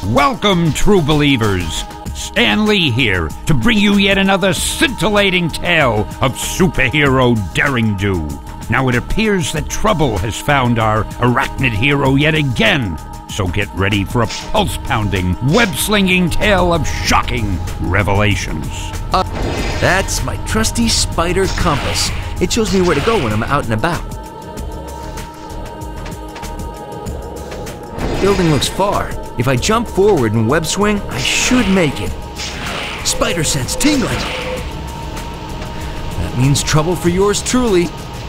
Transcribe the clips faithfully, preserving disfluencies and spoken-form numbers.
Welcome, true believers. Stan Lee here to bring you yet another scintillating tale of superhero daring-do. Now it appears that trouble has found our arachnid hero yet again, so get ready for a pulse-pounding, web-slinging tale of shocking revelations. Uh, that's my trusty spider compass. It shows me where to go when I'm out and about. Building looks far. If I jump forward and web swing, I should make it. Spider sense tingling. That means trouble for yours truly.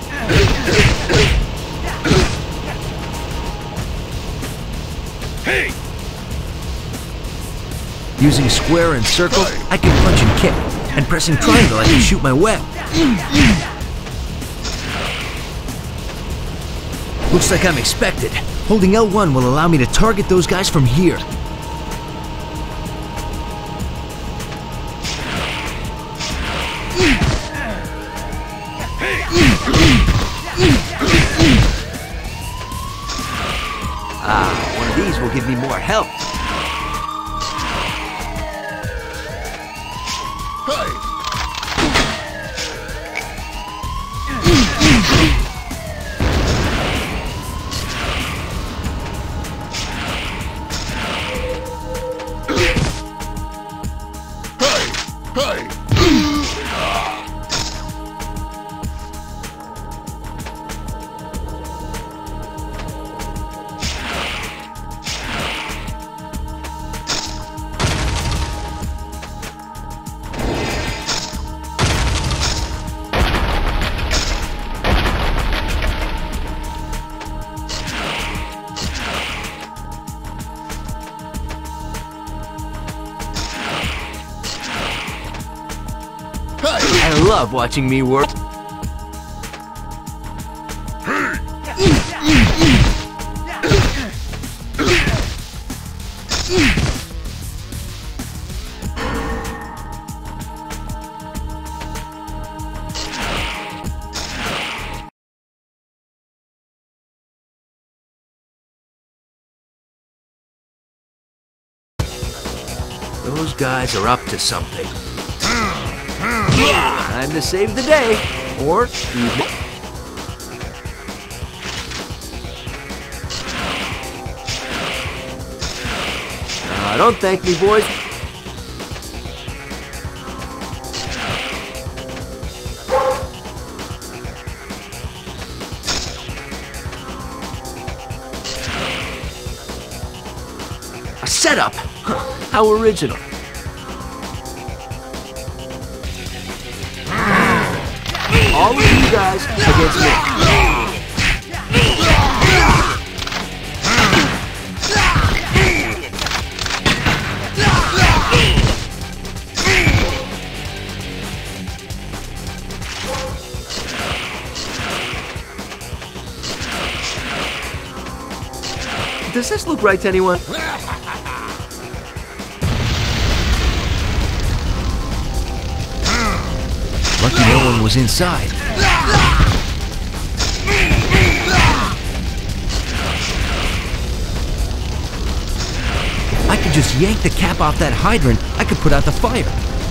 Hey! Using square and circle, I can punch and kick. And pressing triangle, I can shoot my web. Looks like I'm expected. Holding L one will allow me to target those guys from here. Ah, one of these will give me more help. I love watching me work. Those guys are up to something. Time to save the day, or evening. Uh, don't thank me, boys. A setup? Huh, how original. All of you guys against me. Does this look right to anyone? Lucky no one was inside. If I could just yank the cap off that hydrant, I could put out the fire.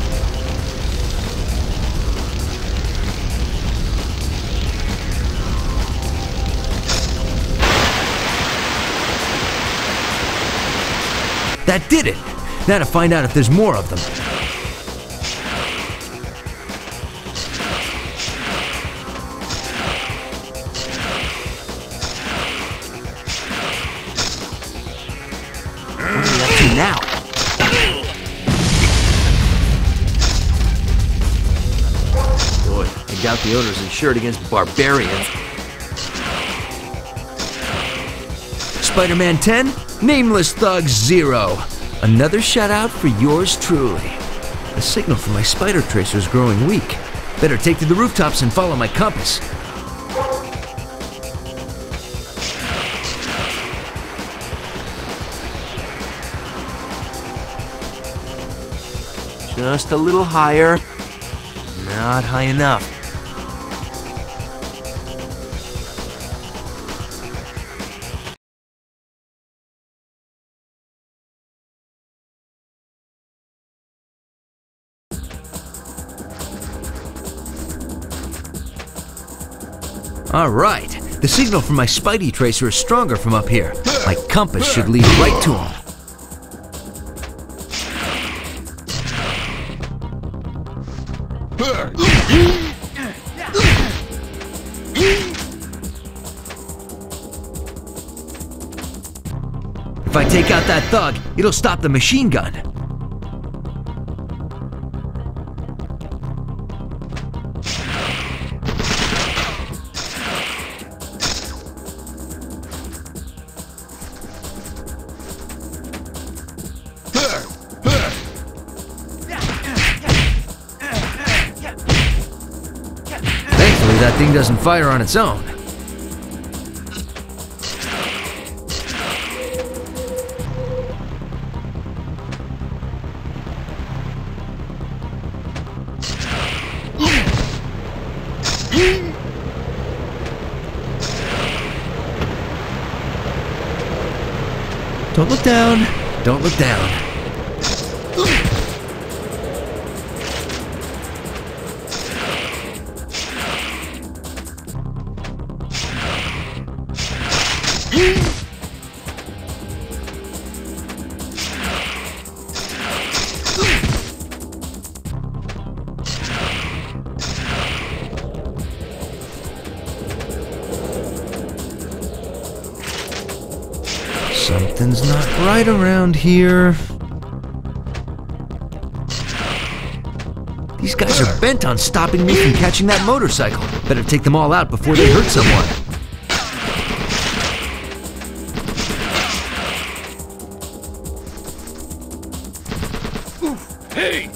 That did it! Now to find out if there's more of them. Now. Boy, I doubt the owner's insured against barbarians. Spider-Man ten, Nameless Thug zero. Another shout-out for yours truly. The signal from my spider tracer is growing weak. Better take to the rooftops and follow my compass. Just a little higher. Not high enough. Alright, the signal from my Spidey tracer is stronger from up here. My compass should lead right to him. If I take out that thug, it'll stop the machine gun. Thankfully, that thing doesn't fire on its own. Don't look down. Don't look down. Something's not right around here. These guys are bent on stopping me from catching that motorcycle. Better take them all out before they hurt someone. Hey!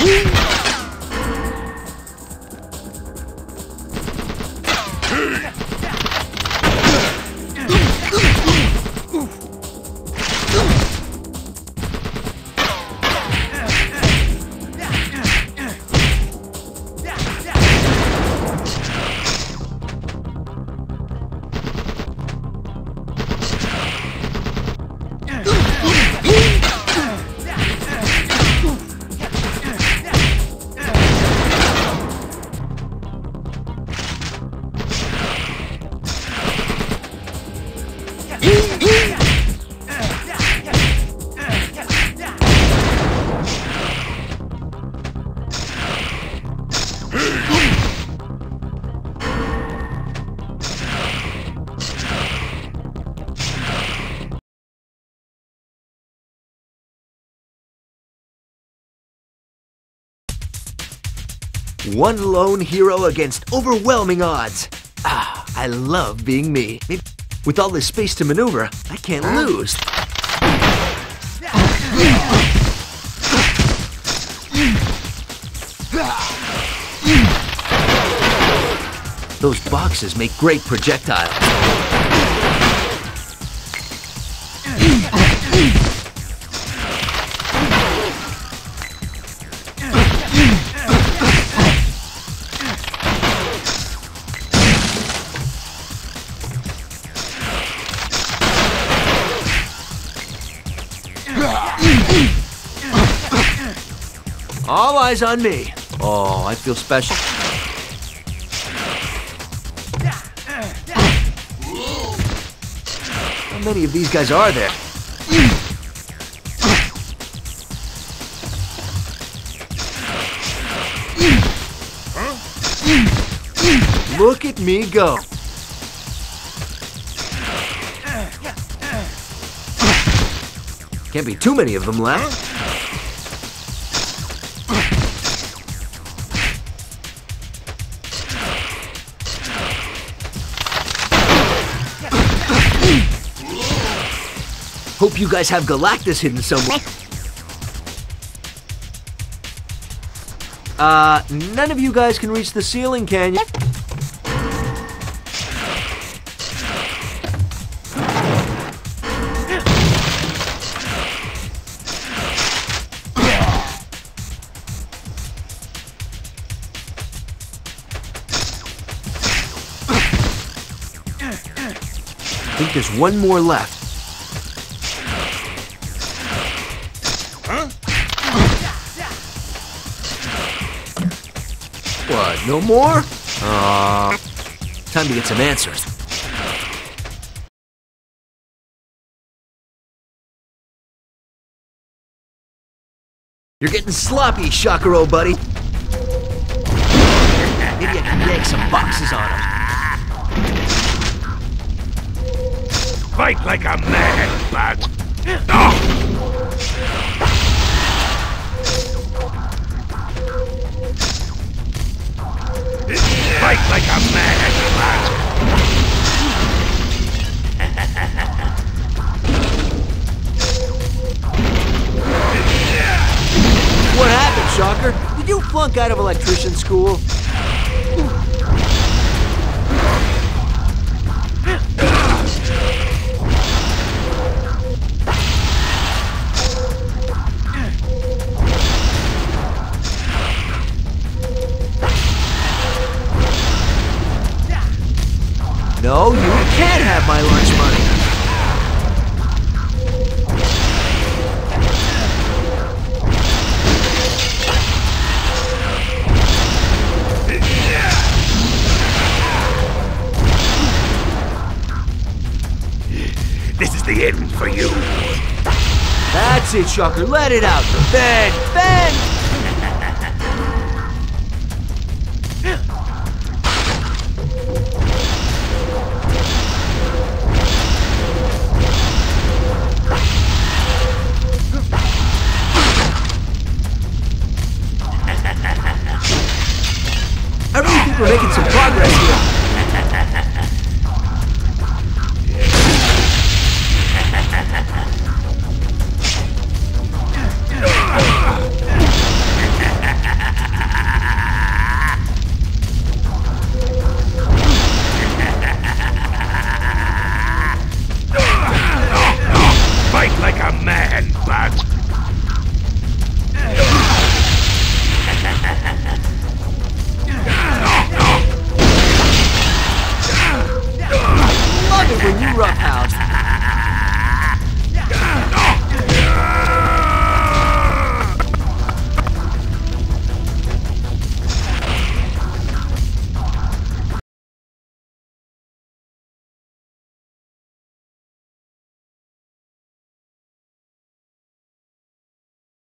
One lone hero against overwhelming odds. Ah, I love being me. With all this space to maneuver, I can't lose. Those boxes make great projectiles. All eyes on me. Oh, I feel special. How many of these guys are there? Look at me go. Can't be too many of them left. Hope you guys have Galactus hidden somewhere. Uh, none of you guys can reach the ceiling, can you? I think there's one more left. What, no more? Aww. Time to get some answers. You're getting sloppy, Shakuro, buddy. Maybe I can yank some boxes on him. Fight like a man, lad. Oh. Fight like a man, lad. What happened, Shocker? Did you flunk out of electrician school? No, you can't have my lunch money. This is the end for you. That's it, Shocker. Let it out. Bend! Bend! I really think we're making some progress here.